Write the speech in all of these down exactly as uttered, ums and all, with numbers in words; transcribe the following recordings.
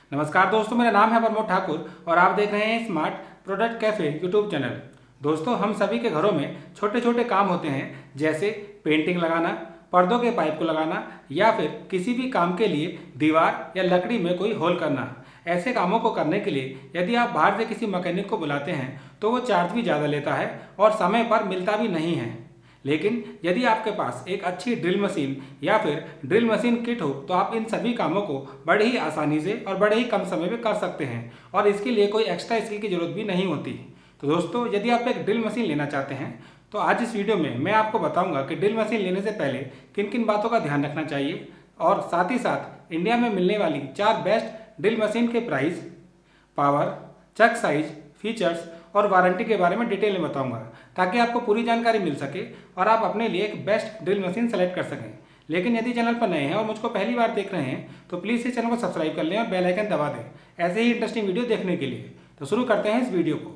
नमस्कार दोस्तों, मेरा नाम है प्रमोद ठाकुर और आप देख रहे हैं smart product cafe YouTube channel. दोस्तों, हम सभी के घरों में छोटे छोटे काम होते हैं, जैसे पेंटिंग लगाना, पर्दों के पाइप को लगाना या फिर किसी भी काम के लिए दीवार या लकड़ी में कोई होल करना। ऐसे कामों को करने के लिए यदि आप बाहर से किसी मैकेनिक को बुलाते हैं तो वो चार्ज भी ज़्यादा लेता है और समय पर मिलता भी नहीं है। लेकिन यदि आपके पास एक अच्छी ड्रिल मशीन या फिर ड्रिल मशीन किट हो तो आप इन सभी कामों को बड़े ही आसानी से और बड़े ही कम समय में कर सकते हैं और इसके लिए कोई एक्स्ट्रा स्किल की ज़रूरत भी नहीं होती। तो दोस्तों, यदि आप एक ड्रिल मशीन लेना चाहते हैं तो आज इस वीडियो में मैं आपको बताऊंगा कि ड्रिल मशीन लेने से पहले किन किन बातों का ध्यान रखना चाहिए और साथ ही साथ इंडिया में मिलने वाली चार बेस्ट ड्रिल मशीन के price, power, chuck size, features और वारंटी के बारे में डिटेल में बताऊंगा, ताकि आपको पूरी जानकारी मिल सके और आप अपने लिए एक बेस्ट ड्रिल मशीन सेलेक्ट कर सकें। लेकिन यदि चैनल पर नए हैं और मुझको पहली बार देख रहे हैं तो प्लीज़ इस चैनल को सब्सक्राइब कर लें और बेल आइकन दबा दें ऐसे ही इंटरेस्टिंग वीडियो देखने के लिए। तो शुरू करते हैं इस वीडियो को।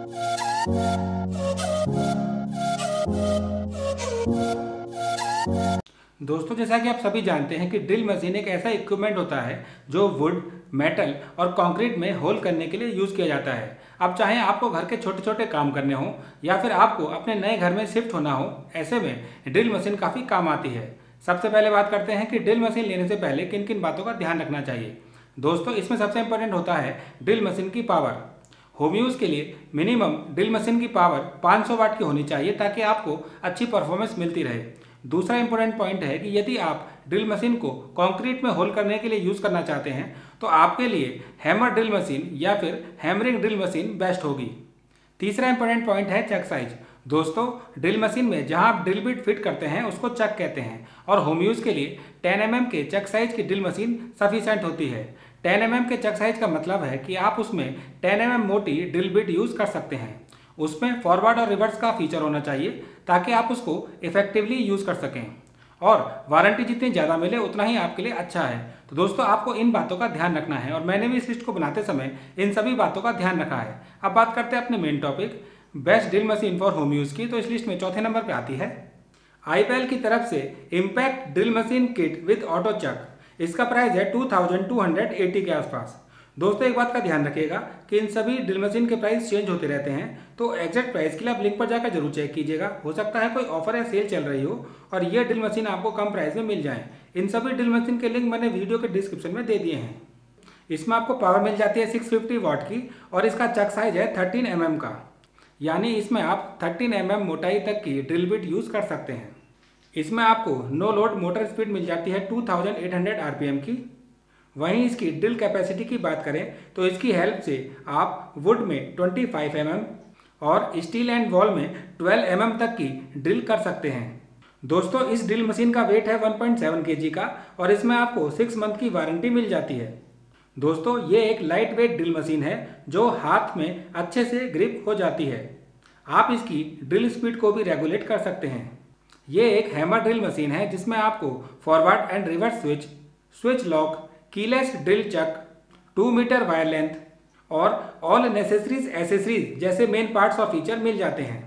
दोस्तों, जैसा कि आप सभी जानते हैं कि ड्रिल मशीन एक ऐसा इक्विपमेंट होता है जो वुड, मेटल और कंक्रीट में होल करने के लिए यूज़ किया जाता है। अब चाहे आपको घर के छोटे छोटे काम करने हो या फिर आपको अपने नए घर में शिफ्ट होना हो, ऐसे में ड्रिल मशीन काफ़ी काम आती है। सबसे पहले बात करते हैं कि ड्रिल मशीन लेने से पहले किन किन बातों का ध्यान रखना चाहिए। दोस्तों, इसमें सबसे इंपॉर्टेंट होता है ड्रिल मशीन की पावर। होम यूज़ के लिए मिनिमम ड्रिल मशीन की पावर पाँच सौ वाट की होनी चाहिए ताकि आपको अच्छी परफॉर्मेंस मिलती रहे। दूसरा इंपॉर्टेंट पॉइंट है कि यदि आप ड्रिल मशीन को कंक्रीट में होल करने के लिए यूज़ करना चाहते हैं तो आपके लिए हैमर ड्रिल मशीन या फिर हैमरिंग ड्रिल मशीन बेस्ट होगी। तीसरा इंपॉर्टेंट पॉइंट है चक साइज। दोस्तों, ड्रिल मशीन में जहां आप ड्रिल बिट फिट करते हैं उसको चक कहते हैं और होम यूज़ के लिए टेन एम एम के चक साइज की ड्रिल मशीन सफिशेंट होती है। टेन एम एम के चक साइज का मतलब है कि आप उसमें टेन एम एम मोटी ड्रिल बिट यूज़ कर सकते हैं। उसमें फॉरवर्ड और रिवर्स का फीचर होना चाहिए ताकि आप उसको इफेक्टिवली यूज़ कर सकें और वारंटी जितनी ज़्यादा मिले उतना ही आपके लिए अच्छा है। तो दोस्तों, आपको इन बातों का ध्यान रखना है और मैंने भी इस लिस्ट को बनाते समय इन सभी बातों का ध्यान रखा है। अब बात करते हैं अपने main topic best drill machine for home use की। तो इस लिस्ट में चौथे नंबर पर आती है आईपेल की तरफ से impact drill machine kit with auto chuck. इसका प्राइस है two thousand two hundred eighty के आसपास। दोस्तों, एक बात का ध्यान रखिएगा कि इन सभी ड्रिल मशीन के प्राइस चेंज होते रहते हैं, तो एग्जैक्ट प्राइस के लिए आप लिंक पर जाकर जरूर चेक कीजिएगा। हो सकता है कोई ऑफर या सेल चल रही हो और ये ड्रिल मशीन आपको कम प्राइस में मिल जाए। इन सभी ड्रिल मशीन के लिंक मैंने वीडियो के डिस्क्रिप्शन में दे दिए हैं। इसमें आपको पावर मिल जाती है सिक्स फिफ्टी वाट की और इसका चक साइज है थर्टीन एम एम का, यानी इसमें आप थर्टीन एम एम मोटाई तक की ड्रिल बिट यूज़ कर सकते हैं। इसमें आपको नो लोड मोटर स्पीड मिल जाती है two thousand eight hundred R P M की। वहीं इसकी ड्रिल कैपेसिटी की बात करें तो इसकी हेल्प से आप वुड में ट्वेंटी फाइव एम एम और स्टील एंड वॉल में ट्वेल्व एम एम तक की ड्रिल कर सकते हैं। दोस्तों, इस ड्रिल मशीन का वेट है one point seven K G का और इसमें आपको सिक्स मंथ की वारंटी मिल जाती है। दोस्तों, ये एक लाइट वेट ड्रिल मशीन है जो हाथ में अच्छे से ग्रिप हो जाती है। आप इसकी ड्रिल स्पीड को भी रेगुलेट कर सकते हैं। ये एक हैमर ड्रिल मशीन है जिसमें आपको forward and reverse switch, switch lock, keyless drill chuck, two metre wire length और ऑल नेसेसरीज एसेसरीज जैसे मेन पार्ट्स और फीचर मिल जाते हैं।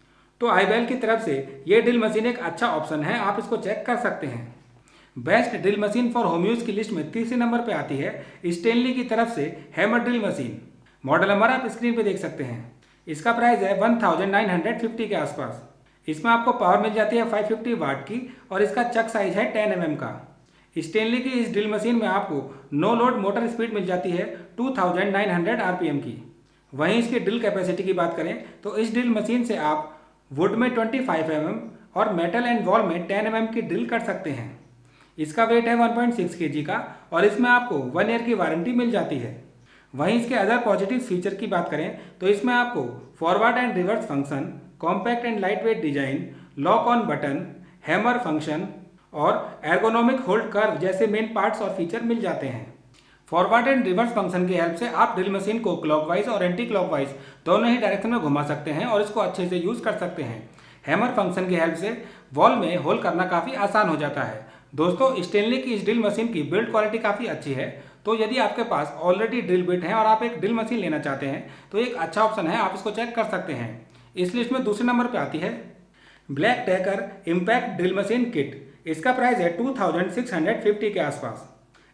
तो आईबेल की तरफ से ये ड्रिल मशीन एक अच्छा ऑप्शन है, आप इसको चेक कर सकते हैं। Best drill machine for home use की लिस्ट में तीसरे नंबर पे आती है स्टेनली की तरफ से hammer drill machine. Model number आप स्क्रीन पे देख सकते हैं। इसका प्राइस है one thousand nine hundred fifty के आसपास। इसमें आपको पावर मिल जाती है फाइव फिफ्टी वाट की और इसका चक साइज है टेन एम एम का। स्टेनली की इस ड्रिल मशीन में आपको नो लोड मोटर स्पीड मिल जाती है two thousand nine hundred R P M की। वहीं इसकी ड्रिल कैपेसिटी की बात करें तो इस ड्रिल मशीन से आप वुड में ट्वेंटी फाइव एम एम और मेटल एंड वॉल में टेन एम एम की ड्रिल कर सकते हैं। इसका वेट है वन पॉइंट सिक्स के जी का और इसमें आपको वन ईयर की वारंटी मिल जाती है। वहीं इसके अदर पॉजिटिव फीचर की बात करें तो इसमें आपको forward and reverse function, compact and light weight design, lock on button, hammer function और एर्गोनॉमिक होल्ड कर्व जैसे मेन पार्ट्स और फीचर मिल जाते हैं। फॉरवर्ड एंड रिवर्स फंक्शन की हेल्प से आप ड्रिल मशीन को क्लॉकवाइज और एंटी क्लॉकवाइज दोनों ही डायरेक्शन में घुमा सकते हैं और इसको अच्छे से यूज़ कर सकते हैं। हैमर फंक्शन की हेल्प से वॉल में होल करना काफ़ी आसान हो जाता है। दोस्तों, स्टेनली की इस ड्रिल मशीन की बिल्ड क्वालिटी काफ़ी अच्छी है, तो यदि आपके पास ऑलरेडी ड्रिल बिट है और आप एक ड्रिल मशीन लेना चाहते हैं तो एक अच्छा ऑप्शन है, आप इसको चेक कर सकते हैं। इस लिस्ट में दूसरे नंबर पर आती है black decker impact drill machine kit. इसका प्राइस है two thousand six hundred fifty के आसपास।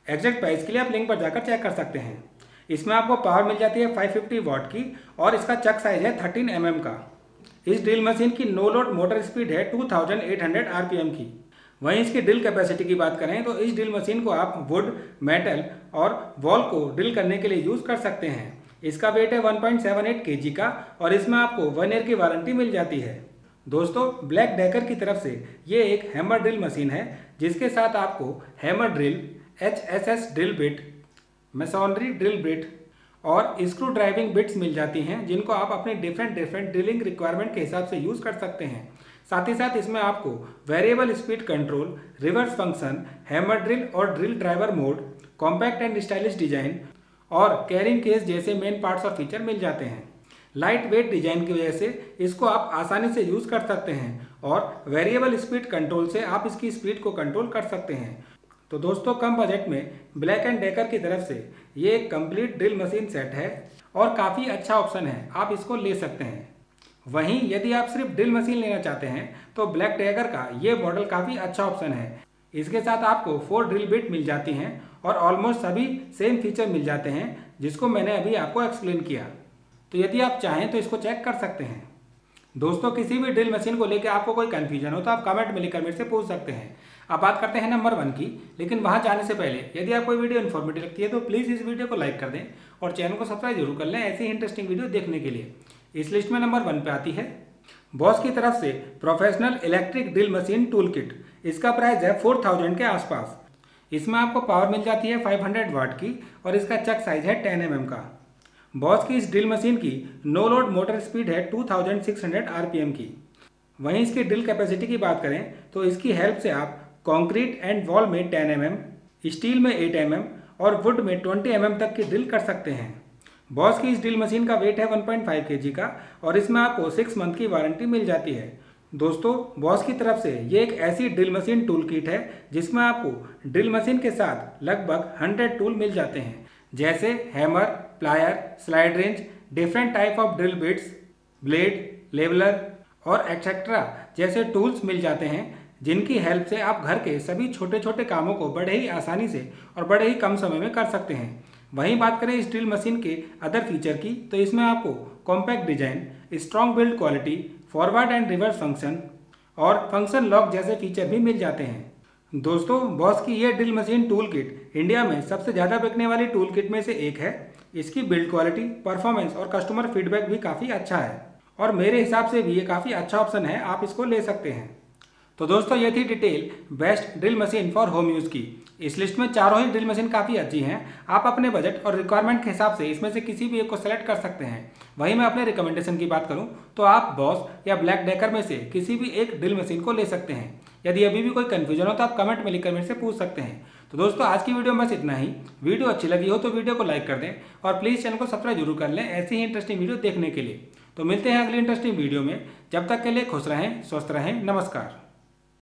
एग्जैक्ट प्राइस के लिए आप लिंक पर जाकर चेक कर सकते हैं। इसमें आपको पावर मिल जाती है पाँच सौ पचास वाट की और इसका चक साइज है तेरह एम एम का। इस ड्रिल मशीन की नो लोड मोटर स्पीड है अट्ठाईस सौ आरपीएम की। वहीं इसकी ड्रिल कैपेसिटी की बात करें तो इस ड्रिल मशीन को आप वुड, मेटल और वॉल को ड्रिल करने के लिए यूज़ कर सकते हैं। इसका वेट है एक पॉइंट सात आठ केजी का और इसमें आपको वन ईयर की वारंटी मिल जाती है। दोस्तों, ब्लैक डेकर की तरफ से ये एक हैमर ड्रिल मशीन है जिसके साथ आपको hammer drill, H S S drill bit, masonry drill bit और स्क्रू ड्राइविंग बिट्स मिल जाती हैं जिनको आप अपने डिफरेंट डिफरेंट ड्रिलिंग रिक्वायरमेंट के हिसाब से यूज़ कर सकते हैं। साथ ही साथ इसमें आपको variable speed control, reverse function, hammer drill और drill driver mode, compact and stylish design और कैरिंग केस जैसे मेन पार्ट्स और फीचर मिल जाते हैं। लाइट वेट डिजाइन की वजह से इसको आप आसानी से यूज़ कर सकते हैं और वेरिएबल स्पीड कंट्रोल से आप इसकी स्पीड को कंट्रोल कर सकते हैं। तो दोस्तों, कम बजट में ब्लैक एंड डेकर की तरफ से ये एक कंप्लीट ड्रिल मशीन सेट है और काफ़ी अच्छा ऑप्शन है, आप इसको ले सकते हैं। वहीं यदि आप सिर्फ ड्रिल मशीन लेना चाहते हैं तो ब्लैक डेकर का ये मॉडल काफ़ी अच्छा ऑप्शन है। इसके साथ आपको फोर ड्रिल बिट मिल जाती हैं और ऑलमोस्ट सभी सेम फीचर मिल जाते हैं जिसको मैंने अभी आपको एक्सप्लेन किया। तो यदि आप चाहें तो इसको चेक कर सकते हैं। दोस्तों, किसी भी ड्रिल मशीन को लेकर आपको कोई कन्फ्यूजन हो तो आप कमेंट में लिखकर मेरे से पूछ सकते हैं। अब बात करते हैं नंबर वन की, लेकिन वहां जाने से पहले यदि आपको वीडियो इन्फॉर्मेटिव लगती है तो प्लीज़ इस वीडियो को लाइक कर दें और चैनल को सब्सक्राइब जरूर कर लें ऐसी इंटरेस्टिंग वीडियो देखने के लिए। इस लिस्ट में नंबर वन पे आती है बॉस की तरफ से professional electric drill machine tool kit. इसका प्राइस है फोर थाउजेंड के आसपास। इसमें आपको पावर मिल जाती है फाइव हंड्रेड वाट की और इसका चक साइज है टेन एम एम का। बॉस की इस ड्रिल मशीन की नो लोड मोटर स्पीड है two thousand six hundred RPM की। वहीं इसकी ड्रिल कैपेसिटी की बात करें तो इसकी हेल्प से आप कंक्रीट एंड वॉल में टेन एम एम, स्टील में एट एम एम और वुड में ट्वेंटी एम एम तक की ड्रिल कर सकते हैं। बॉस की इस ड्रिल मशीन का वेट है वन पॉइंट फाइव केजी का और इसमें आपको सिक्स मंथ की वारंटी मिल जाती है। दोस्तों, बॉस की तरफ से ये एक ऐसी ड्रिल मशीन टूल किट है जिसमें आपको ड्रिल मशीन के साथ लगभग हंड्रेड टूल मिल जाते हैं, जैसे hammer, plier, slide wrench, different type of drill bits, blade, leveller और एक्सेट्रा जैसे टूल्स मिल जाते हैं जिनकी हेल्प से आप घर के सभी छोटे छोटे कामों को बड़े ही आसानी से और बड़े ही कम समय में कर सकते हैं। वहीं बात करें इस ड्रिल मशीन के अदर फीचर की तो इसमें आपको compact design, strong build quality, forward and reverse function और फंक्शन लॉक जैसे फीचर भी मिल जाते हैं। दोस्तों, बॉस की यह drill machine tool kit India में सबसे ज़्यादा बिकने वाली टूल किट में से एक है। इसकी बिल्ड क्वालिटी, परफॉर्मेंस और कस्टमर फीडबैक भी काफ़ी अच्छा है और मेरे हिसाब से भी ये काफ़ी अच्छा ऑप्शन है, आप इसको ले सकते हैं। तो दोस्तों, ये थी detail best drill machine for home use की। इस लिस्ट में चारों ही ड्रिल मशीन काफ़ी अच्छी हैं। आप अपने बजट और रिक्वायरमेंट के हिसाब से इसमें से किसी भी एक को सेलेक्ट कर सकते हैं। वहीं मैं अपने रिकमेंडेशन की बात करूं तो आप बॉस या ब्लैक डेकर में से किसी भी एक ड्रिल मशीन को ले सकते हैं। यदि अभी भी कोई कन्फ्यूजन हो तो आप कमेंट में लिखकर मेरे से पूछ सकते हैं। तो दोस्तों, आज की वीडियो में बस इतना ही। वीडियो अच्छी लगी हो तो वीडियो को लाइक कर दें और प्लीज़ चैनल को सब्सक्राइब जरूर कर लें ऐसी ही इंटरेस्टिंग वीडियो देखने के लिए। तो मिलते हैं अगली इंटरेस्टिंग वीडियो में। जब तक के लिए खुश रहें, स्वस्थ रहें, नमस्कार।